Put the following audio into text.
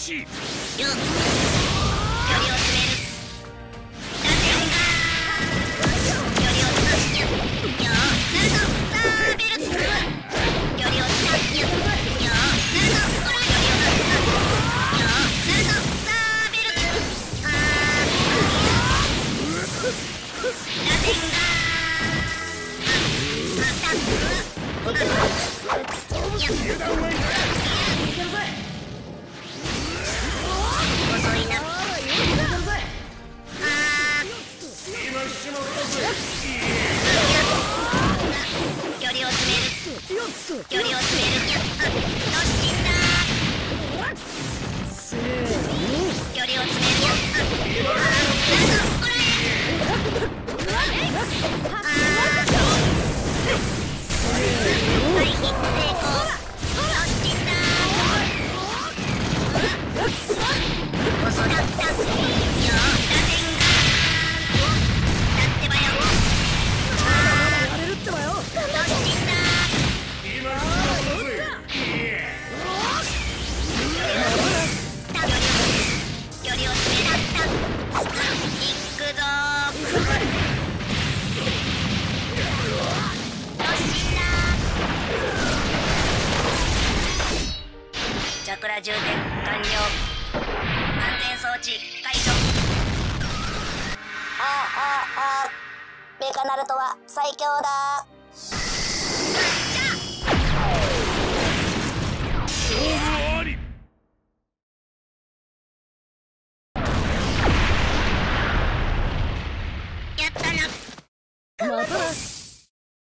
し。 よ距離を詰める。打線が距離を詰める。よナルトサーベル。距離を詰める。よナルトほら距離をよナルトサーベル。打線が遅いな。距離を詰める。距離を詰める。突進だ。距離を詰める。はい、成功。突進だ。遅かった。よ打線がだってばよ。突進だ。距離を詰めだった。行くぞ突進だ。チャクラ充電完了。安全装置解除。 メカナルトは最強だ。